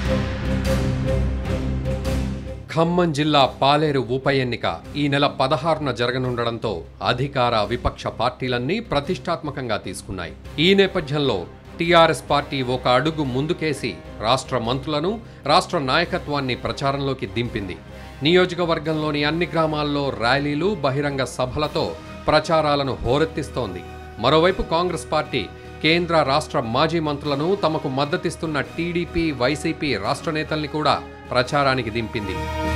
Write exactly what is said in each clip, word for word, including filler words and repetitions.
ఖమ్మం జిల్లా పాలేరు ఉప ఎన్నిక ఈ నెల పదహారున జరగనుండడంతో అధికార విపక్ష పార్టీలన్నీ ప్రతిష్టాత్మకంగా తీసుకున్నాయి. ఈ నేపథ్యంలో టీఆర్ఎస్ పార్టీ ఒక అడుగు ముందుకేసి రాష్ట్ర మంత్రులను, రాష్ట్ర నాయకత్వాన్ని ప్రచారంలోకి దింపింది. నియోజకవర్గంలోని అన్ని గ్రామాల్లో ర్యాలీలు, బహిరంగ సభలతో ప్రచారాలను హోరెత్తిస్తోంది. మరోవైపు కాంగ్రెస్ పార్టీ కేంద్ర, రాష్ట్ర మాజీ మంత్రులను, తమకు మద్దతిస్తున్న టీడీపీ, వైసీపీ రాష్ట్ర నేతల్ని కూడా ప్రచారానికి దింపింది.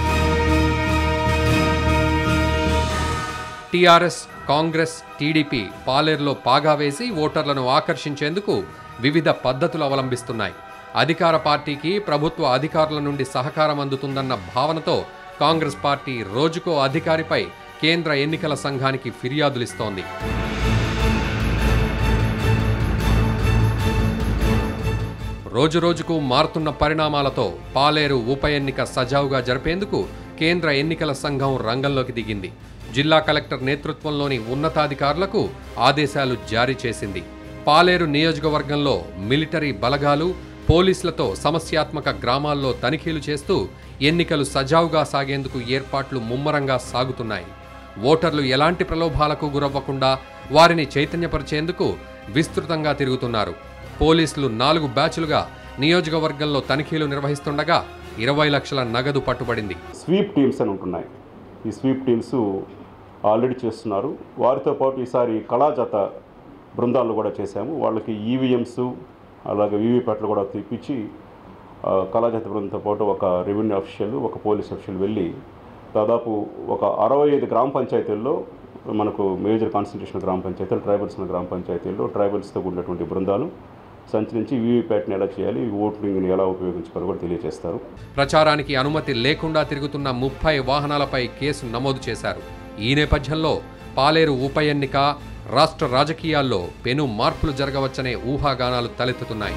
టీఆర్ఎస్, కాంగ్రెస్, టీడీపీ పాలేరులో పాగా వేసి ఓటర్లను ఆకర్షించేందుకు వివిధ పద్ధతులు అవలంబిస్తున్నాయి. అధికార పార్టీకి ప్రభుత్వ అధికారుల నుండి సహకారం అందుతుందన్న భావనతో కాంగ్రెస్ పార్టీ రోజుకో అధికారిపై కేంద్ర ఎన్నికల సంఘానికి ఫిర్యాదులిస్తోంది. రోజురోజుకు మారుతున్న పరిణామాలతో పాలేరు ఉప ఎన్నిక సజావుగా జరిపేందుకు కేంద్ర ఎన్నికల సంఘం రంగంలోకి దిగింది. జిల్లా కలెక్టర్ నేతృత్వంలోని ఉన్నతాధికారులకు ఆదేశాలు జారీ చేసింది. పాలేరు నియోజకవర్గంలో మిలిటరీ బలగాలు, పోలీసులతో సమస్యాత్మక గ్రామాల్లో తనిఖీలు చేస్తూ ఎన్నికలు సజావుగా సాగేందుకు ఏర్పాట్లు ముమ్మరంగా సాగుతున్నాయి. ఓటర్లు ఎలాంటి ప్రలోభాలకు గురవ్వకుండా వారిని చైతన్యపరిచేందుకు విస్తృతంగా తిరుగుతున్నారు. పోలీసులు నాలుగు బ్యాచ్లుగా నియోజకవర్గంలో తనిఖీలు నిర్వహిస్తుండగా ఇరవై లక్షల నగదు పట్టుబడింది. స్వీప్ టీమ్స్ అని ఉంటున్నాయి. ఈ స్వీప్ టీమ్స్ ఆల్రెడీ చేస్తున్నారు. వారితో పాటు ఈసారి కళాజాత బృందాలు కూడా చేశాము. వాళ్ళకి ఈవీఎంస్ అలాగే వీవీప్యాట్లు కూడా తెప్పించి కళాజాత బృందంతో పాటు ఒక రెవెన్యూ అఫీషియల్, ఒక పోలీస్ అఫీషియల్ వెళ్ళి దాదాపు ఒక అరవై ఐదు గ్రామ పంచాయతీల్లో, మనకు మేజర్ కాన్సన్ట్రేషన్ గ్రామ పంచాయతీలు, ట్రైబల్స్ ఉన్న గ్రామ పంచాయతీల్లో ట్రైబల్స్తో ఉన్నటువంటి బృందాలు సంచరించి వీవీప్యాట్ని ఎలా చేయాలి, ఓటింగ్ని ఎలా ఉపయోగించుకోవాలో కూడా తెలియజేస్తారు. ప్రచారానికి అనుమతి లేకుండా తిరుగుతున్న ముప్పై వాహనాలపై కేసు నమోదు చేశారు. ఈ నేపథ్యంలో పాలేరు ఉప ఎన్నిక రాష్ట్ర రాజకీయాల్లో పెను మార్పులు జరగవచ్చనే ఊహాగానాలు తలెత్తుతున్నాయి.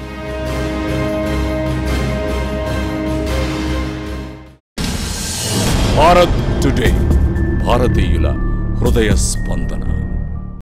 భారత్ టుడే, భారతీయుల హృదయ స్పందన.